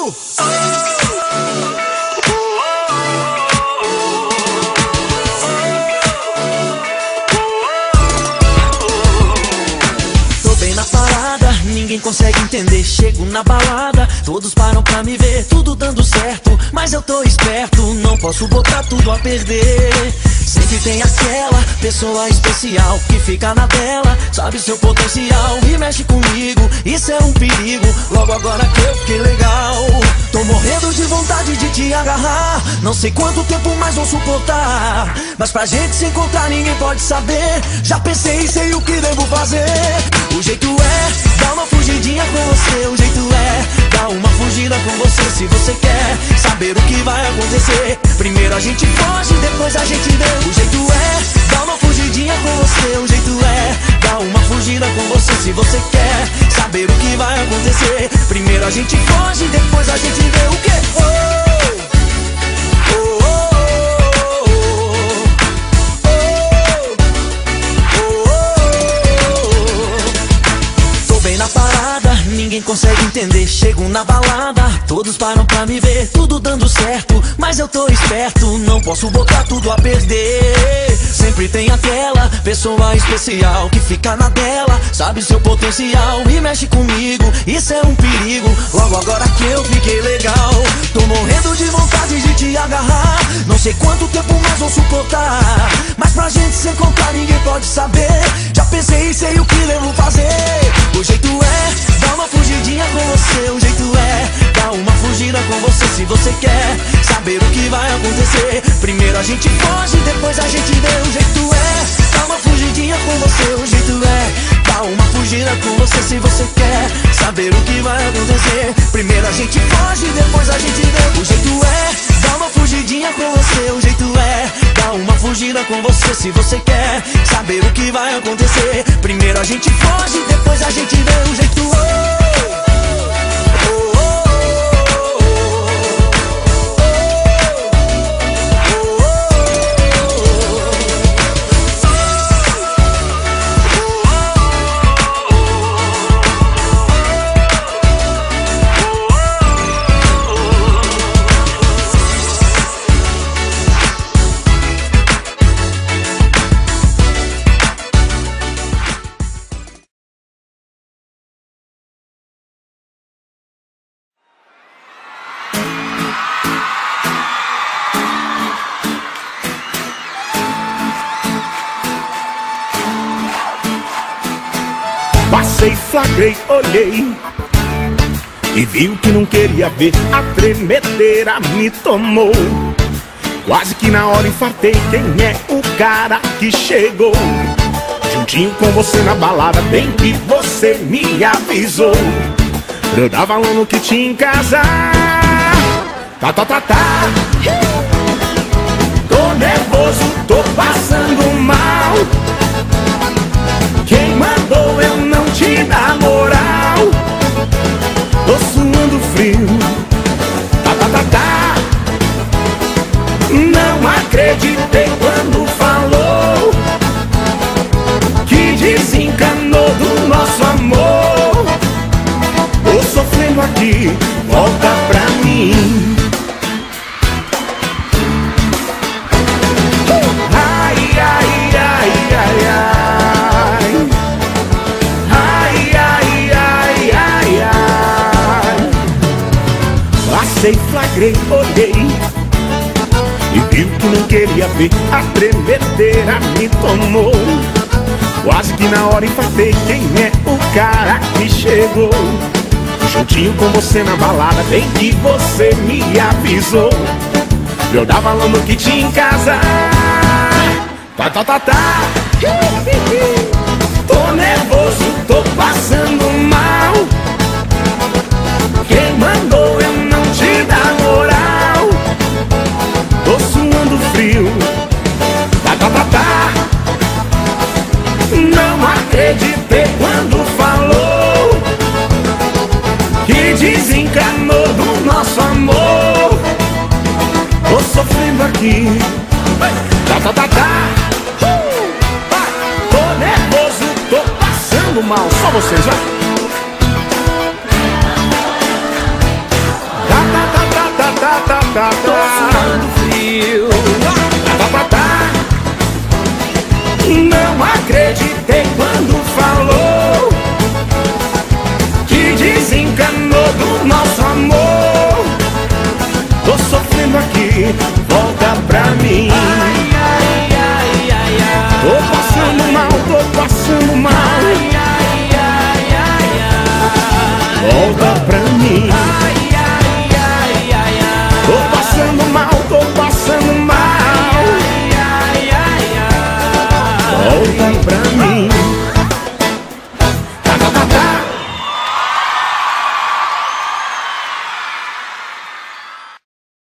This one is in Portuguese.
Tô bem na parada, ninguém consegue entender. Chego na balada, todos param pra me ver. Tudo dando certo, mas eu tô esperto. Não posso botar tudo a perder. Sempre tem aquela pessoa especial que fica na dela, sabe seu potencial e mexe comigo. Isso é um perigo, logo agora que eu fiquei legal. Tô morrendo de vontade de te agarrar. Não sei quanto tempo mais vou suportar, mas pra gente se encontrar ninguém pode saber. Já pensei e sei o que devo fazer. O jeito é dar uma fugidinha com você. O jeito é dar uma fugida com você. Se você quer saber o que vai acontecer, primeiro a gente foge, depois a gente vê. O jeito é dar uma fugidinha com você. O jeito é dar uma fugida com você. Se você quer saber o que vai acontecer, primeiro a gente foge, depois a gente vê. O quê? Tô bem na parada, ninguém consegue entender. Chego na balada, todos param pra me ver. Tudo dando certo, mas eu tô esperto. Não posso botar tudo a perder. Sempre tem aquela pessoa especial que fica na dela, sabe seu potencial e mexe comigo. Isso é um perigo, logo agora que eu fiquei legal. Tô morrendo de vontade de te agarrar. Não sei quanto tempo mais vou suportar, mas pra gente se encontrar ninguém pode saber. Já pensei e sei o que devo fazer. O jeito é dar uma fugidinha com você. O jeito é dar uma fugida com você. Se você quer saber o que vai acontecer, primeiro a gente foge, depois a gente vê. O jeito é dar uma fugidinha com você. O jeito é dar uma fugida com você. Se você quer saber o que vai acontecer, primeiro a gente foge, depois a gente vê. O jeito é dar uma fugidinha com você. O jeito é dar uma fugida com você. Se você quer saber o que vai acontecer, primeiro a gente foge, depois a gente vê. O jeito é Passei, flagrei, olhei e vi o que não queria ver. A tremedeira me tomou, quase que na hora infartei. Quem é o cara que chegou juntinho com você na balada? Bem que você me avisou. Eu tava falando que tinha em casa. Tá. Tô nervoso, tô passando mal. Quem mandou eu não te dar moral? Tô suando frio. Tá. Não acreditei quando falou que desencanou do nosso amor. Tô sofrendo aqui, volta pra mim. Passei, flagrei, olhei e vi o que não queria ver. A tremedeira me tomou, quase que na hora infartei. Quem é o cara que chegou juntinho com você na balada? Bem que você me avisou. Eu tava falando que tinha em casa. Tá. Tô nervoso, tô passando mal. Quem mandou eu não te dar moral? Tô suando frio. Tá. Não acreditei quando falou que desencanou do nosso amor. Tô sofrendo aqui. Tá. Tô nervoso, tô passando mal. Só vocês, vai. batata. Tô suando frio. Não acreditei quando falou que desencanou do nosso amor. Tô sofrendo aqui, volta pra mim.